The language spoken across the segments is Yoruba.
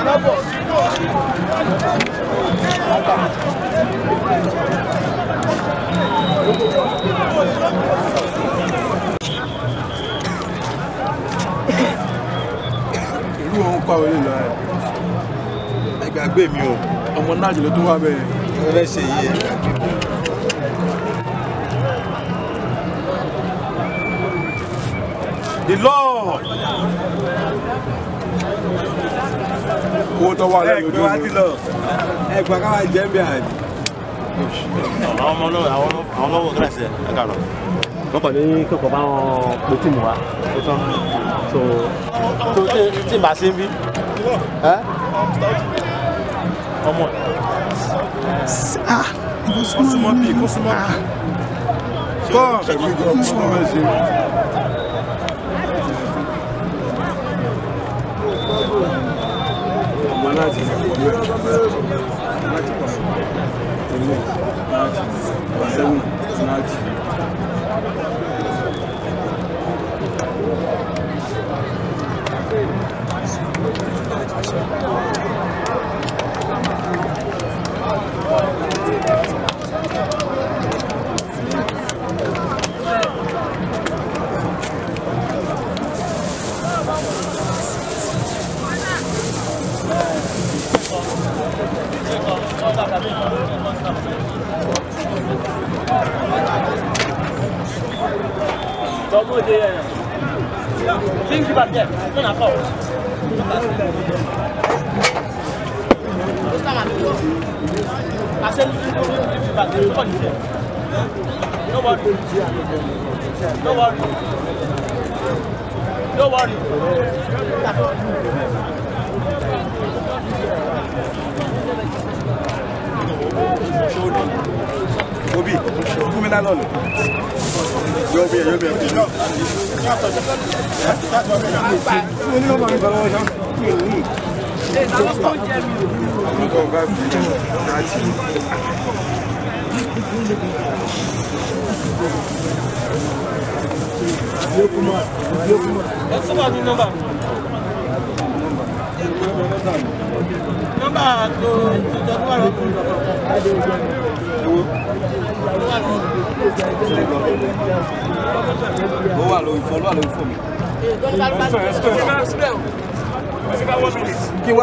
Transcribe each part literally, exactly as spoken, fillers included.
Ìlú òun pa orí lọ ẹ̀. Ẹgbàgbé mi o, ọmọ náà jùlọ tó wà bẹ́ẹ̀. Ẹ fẹ́ ṣe yìí ẹ̀. The Lord. Owó tó wà lẹ́nu ojú mi. Ẹgbà káwá jẹ́ bí àdì. Àwọn ọmọ náà àwọn ọmọ wọ̀ gíláàsì ẹ̀ ká lọ. Wọ́n kàn ní kókò bá wọn pe tíìmù wa tó tán. So tó tí n bá sí ń bí. Ọmọ. Kó súnmọ́ bí kó súnmọ́ bí. Kọ́ ẹ̀mí jọ fún ọmọ ẹ̀ṣẹ̀. Ọmọ náà ti ṣe ìlú ẹ̀. Láti pọ̀ sí ilé láti sẹ́wọ̀n láti. Double day. Think about that. No, no, no. I said, no worry. No worry. No worry. Obi, fún mi lálọ́ lọ. Yóò bí ẹ, yóò bí ẹ. Fún mi ní ọmọ mi bọ̀rọ̀ ọ̀ṣọ́. Ọmọ kan bá fi láti. Ẹ sọ́wọ́ ní nọ́mbà. Nọ́mbà tó tó wà lọ́kùnrin lọ́kùnrin. Ó wà lórí fún, ó wà lórí fún mi. Kí wá?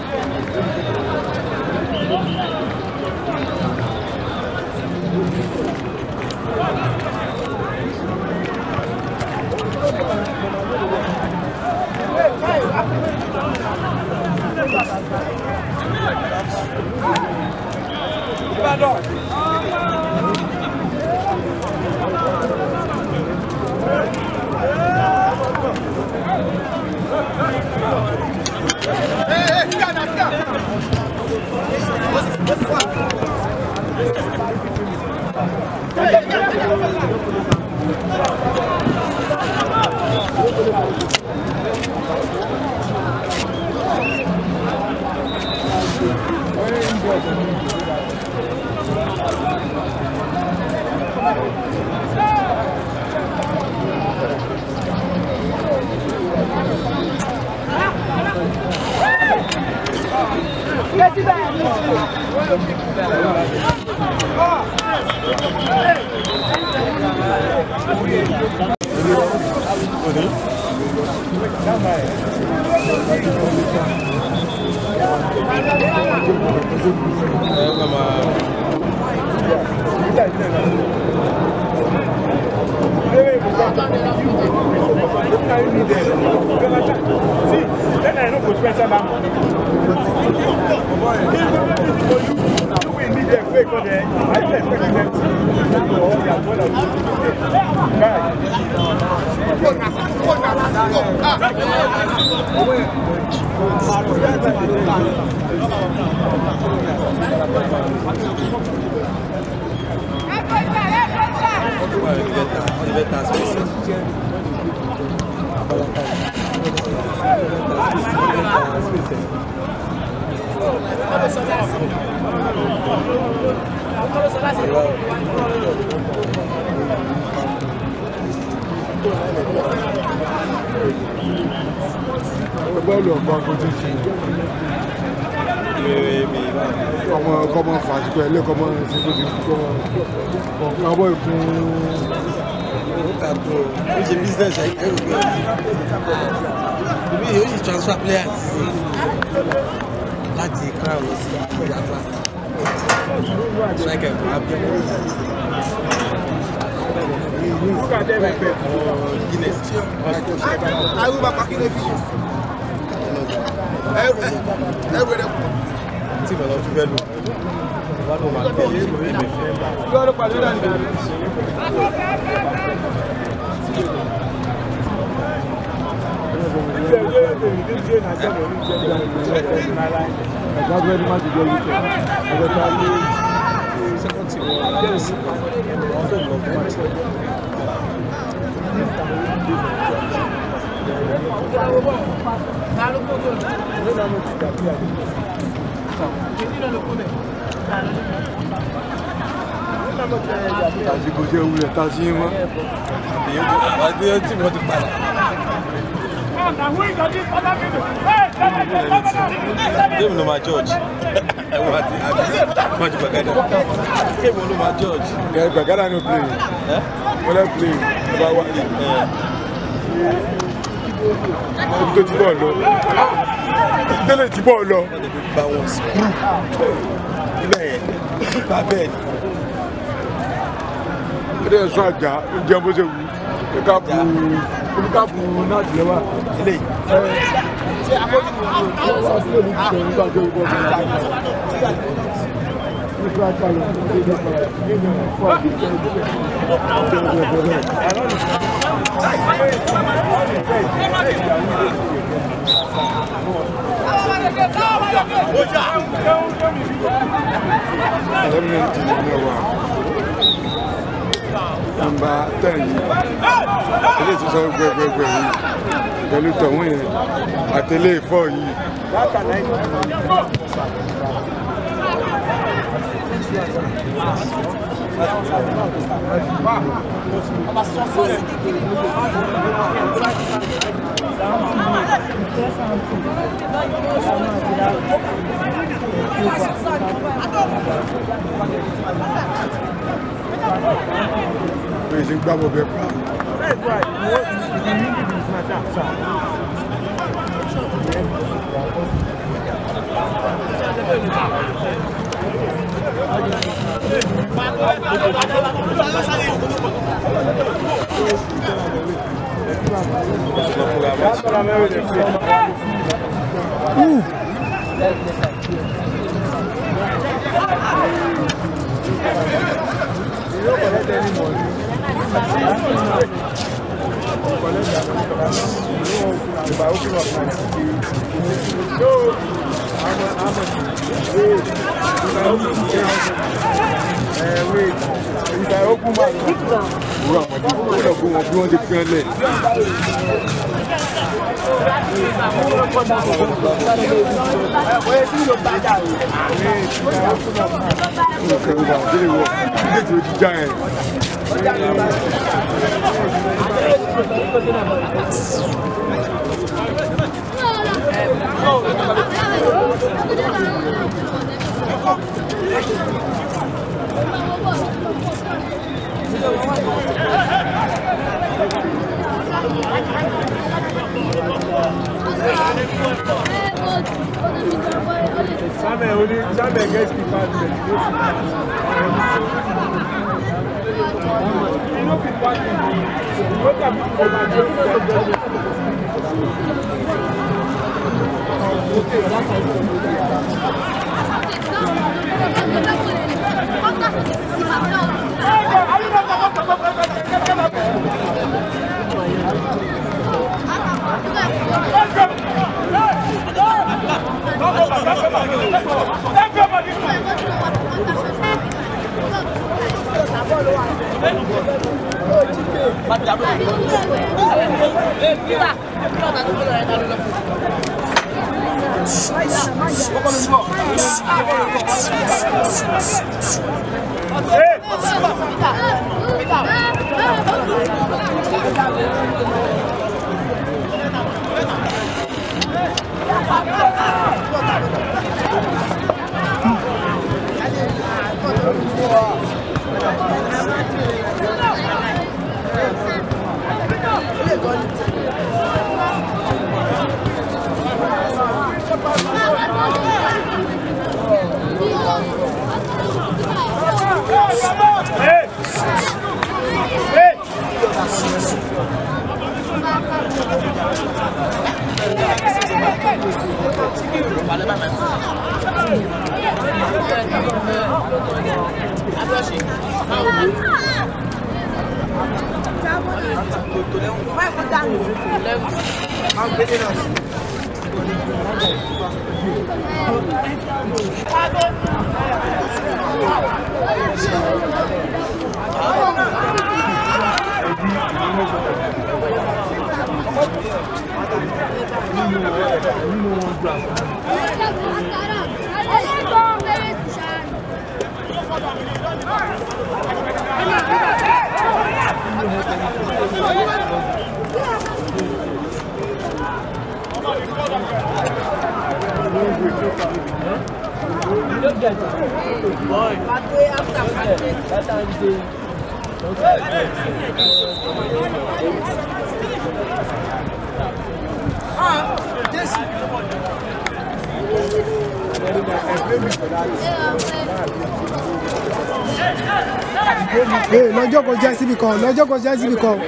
Thank you. Comment comment faire comment comment j'ai business avec eux. Lui, il transfert players. Là, tu écras aussi. Il y a pas. C'est vrai qu'elle va bien. Guinness. Ah, oui, va partir les filles. Tu vas dans tout vélo. On va nous marquer. Tu dois le parler dans le Dem no ma George. I want it. Much Bagada. Dem no ma George. Yeah, Bagada no play. Eh? Well, play. About what? Eh. Ibi tó ti bọ̀ lọ. Tẹ́lẹ̀ ti bọ̀ lọ. Wọ́n ti gba wọn screw. Ibẹ̀ yẹn. Ba bed. Ó dẹ̀ sọ àjà, ó jẹun bó ṣe wù. Ó ká bu ó ká bu náà ti lẹ́wà. Ilé. Ṣé àkójú ni wọ́n lò? Wọ́n wá sí òní ìṣòro nígbà tó ìbọn tó ń ta ìgbà. Nígbà tó ìbọn tó ń ta ìgbà. Fún àbíkẹ́ ìdílé. Number ten yìí, ilé ti sọ gbẹgbẹgbẹ yìí, pẹ̀lú tọ̀hún yẹn, àtẹlé ìfọ́ yìí. Ils ont pas mauvais pas. Ouh. Oh, Jamais only, jamais guest qui parle de Hey, lọ́jọ́ kò jẹ́ síbi kan, lọ́jọ́ kò jẹ́ síbi kan.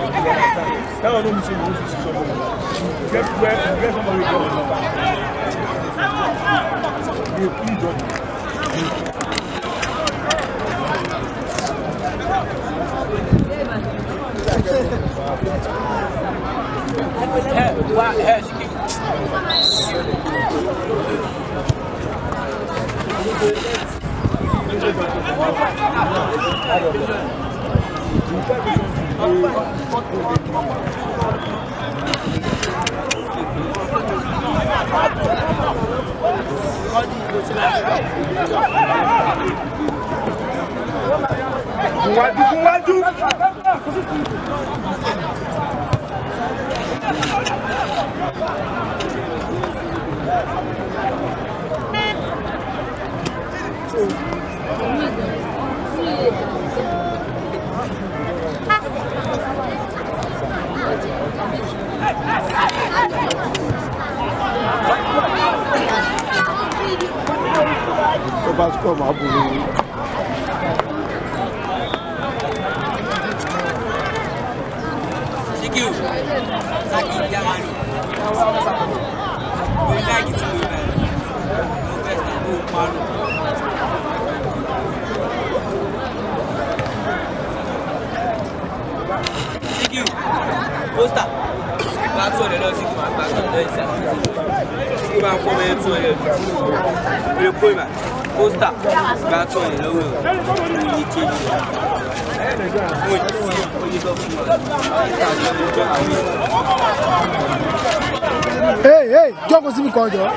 Hey, hey, jókòó síbi kan jọ.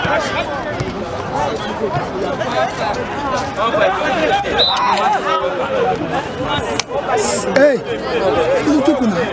Hey, ìlú tukù náà.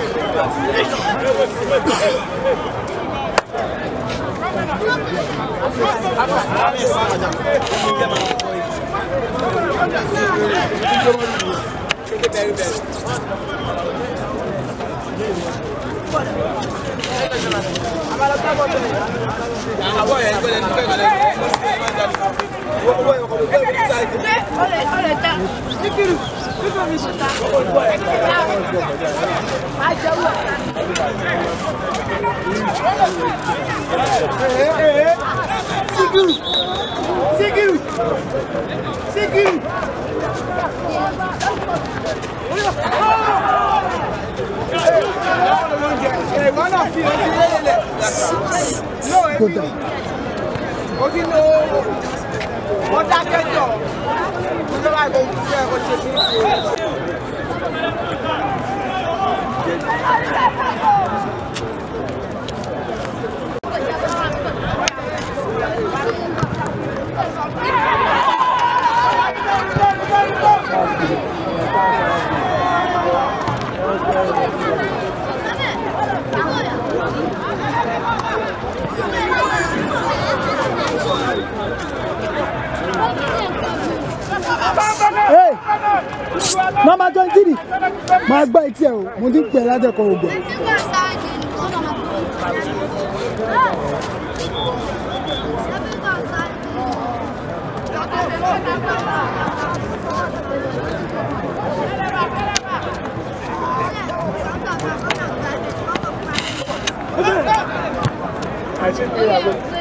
Hey! Mama John Chidi, my bike here. Mo ti pè láti ko ogbo. I think we are going.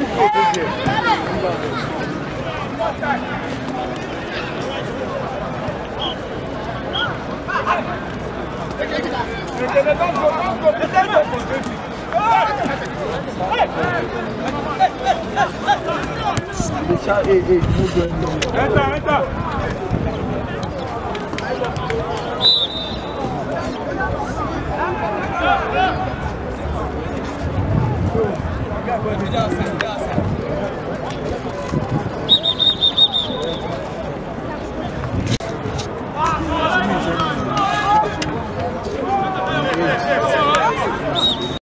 Enter, enter. Já, já, já.